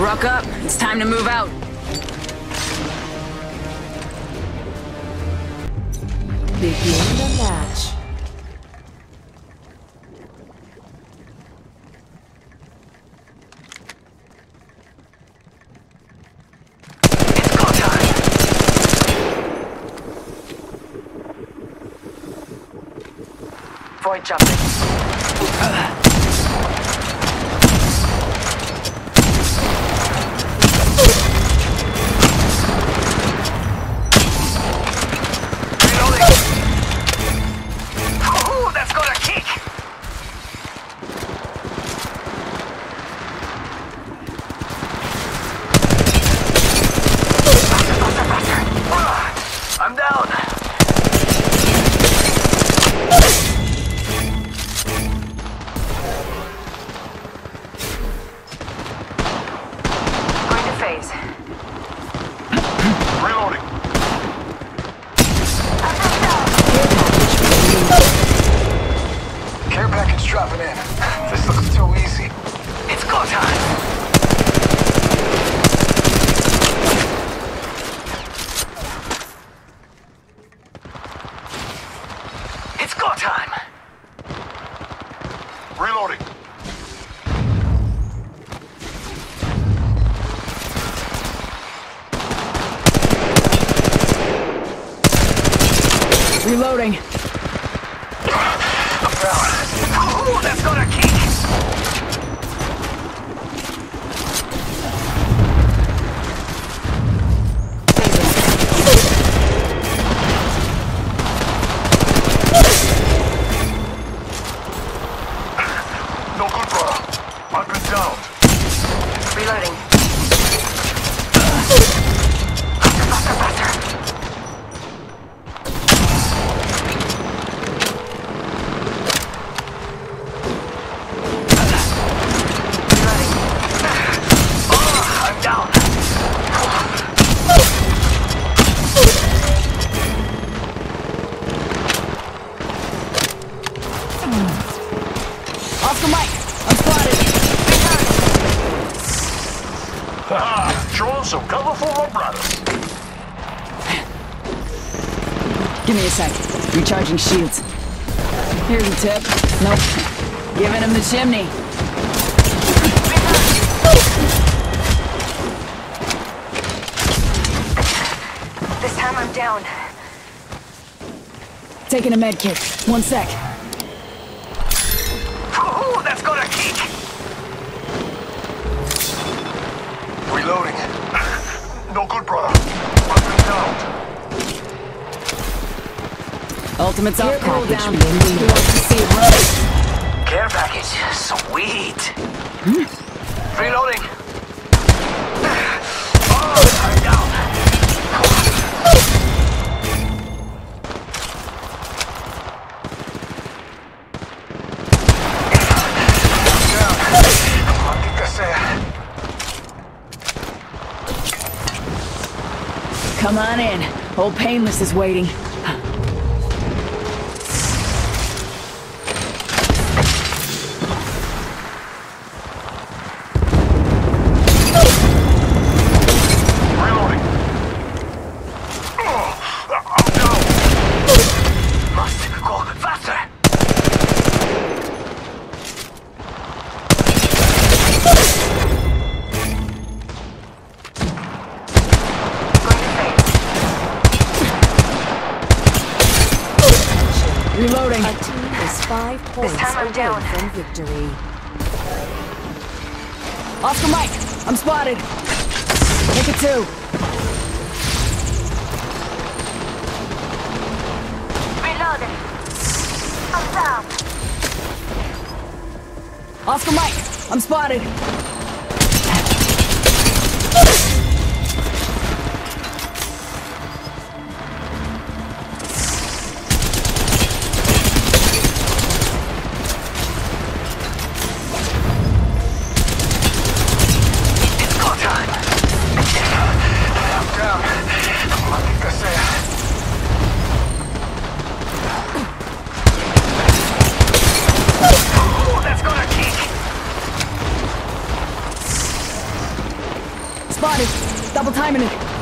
Ruck up. It's time to move out. Begin the match. It's go time! Void jumping. I'm down. Going to phase. Reloading. Care package dropping in. This looks too easy. It's go time. It's go time! Reloading. Reloading. I'm down. Ooh, that's gonna kick! No good, brother. I've been down. Reloading. Faster. I'm down. Off the mic. I'm spotted. Showing some cover for my brothers. Give me a sec. Recharging shields. Here's a tip. Nope. Giving him the chimney. This time I'm down. Taking a med kit. 1 sec. Ooh, that's gonna kick! Reloading. No good, brother. I've been down. Ultimate's off cooldown. package being Who wants to see it run? Care package. Sweet. Reloading. Oh, I'm down. Maldita sea. Come on in. Old Painless is waiting. Reloading. I'm down. Must go faster. Reloading. A team is 5 points time I'm away down. from victory. Off the mic. I'm spotted. Make it 2. Reloading. I'm down. Off the mic. I'm spotted. It's go time. I'm down. Maldita sea. Ooh, that's gonna kick. Double timing it.